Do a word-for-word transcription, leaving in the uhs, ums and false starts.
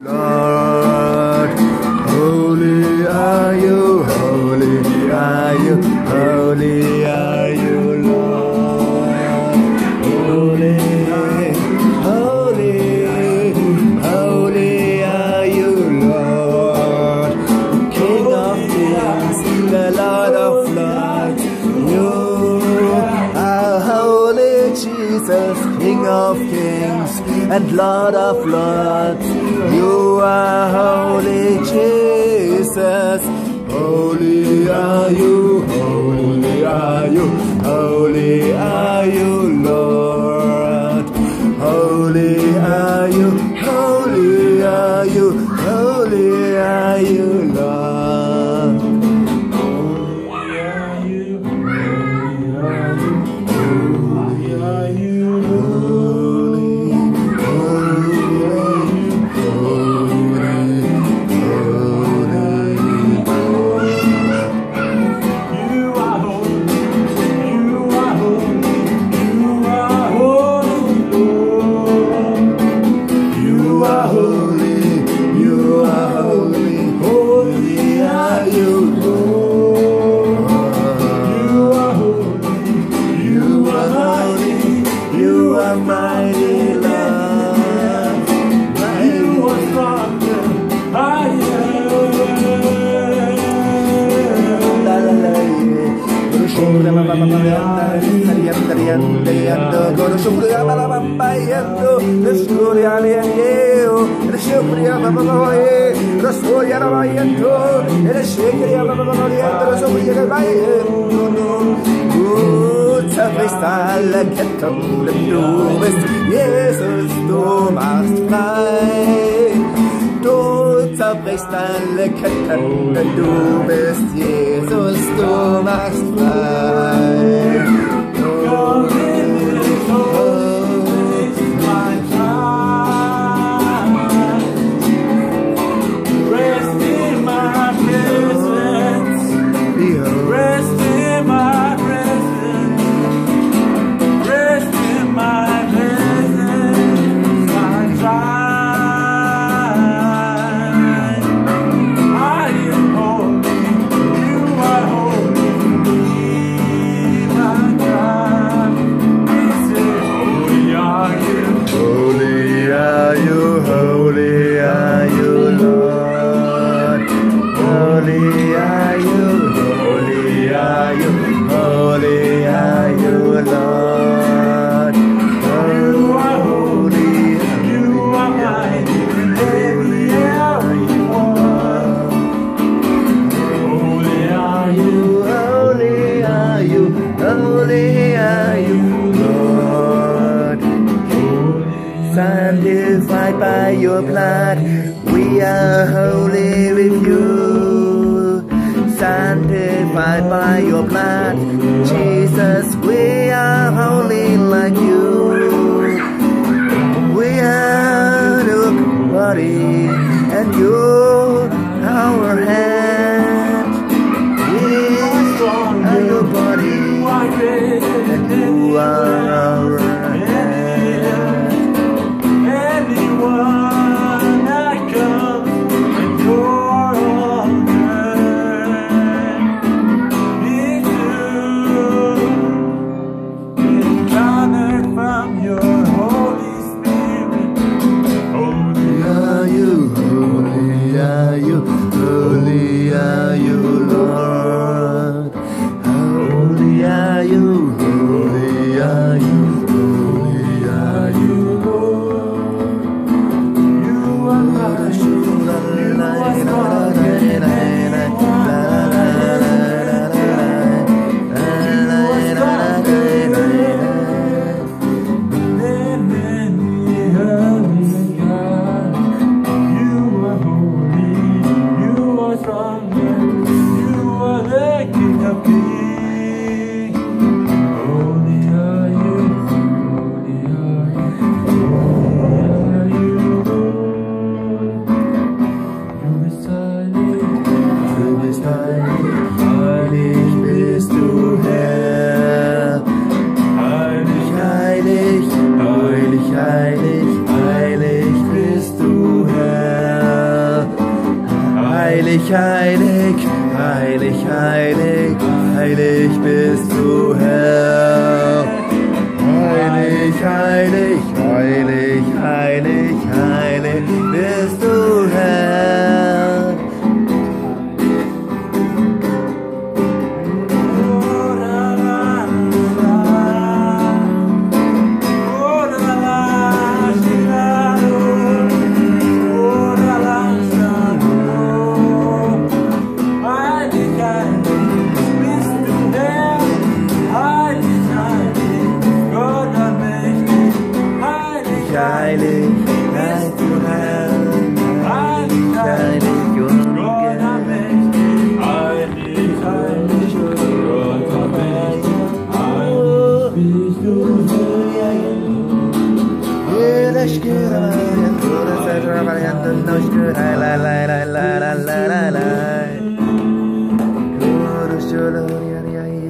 Lord, holy are you, holy are you, holy are you, Lord. Holy, holy, holy are you, Lord. King of kings, the Lord of lords. You are holy, Jesus, King of kings and Lord of lords. You are holy, Jesus. Holy are you, holy are you, holy are you, Lord. Holy are you, holy are you, holy are you, Lord. Holy are you, holy are you, holy are you, Lord. Zerbrichst alle Ketten, denn du bist Jesus, du machst frei. Du zerbrichst alle Ketten, denn du bist Jesus, du machst frei. Oh, sanctified by your blood, we are holy with you. Sanctified by your blood, Jesus, we are holy like you. We are the body, and you're our hand. We are your body, and you are our hand. Heilig, heilig, heilig, heilig, heilig bist du, Herr. Heilig, heilig, heilig, heilig, heilig bist du, Herr. Heilig, heilig, du Herr, heilig, heilig und Gott allmächtig, heilig, heilig und Gott allmächtig, heilig bist du Herr. Jeder Schüler, jeder Seite, variante Neuschüler, la la la la la la la la. Guru Schüler, ja ja ja.